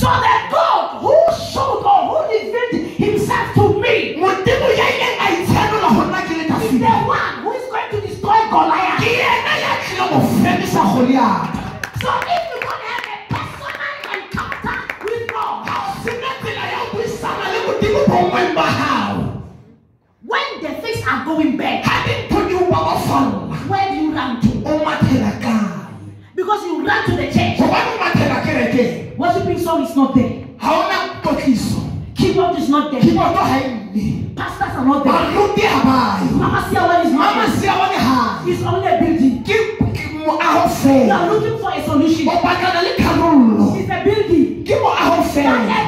So that God who showed or who revealed himself to me is the one who is going to destroy Goliath. So if you want to have a personal encounter with God, when the things are going bad, where do you run to? Because you run to the church. Worshiping song is not there. Keyboard is not there. Pastors are not there. Mama Siawan is not there. It's only a building. You are looking for a solution. It's a building.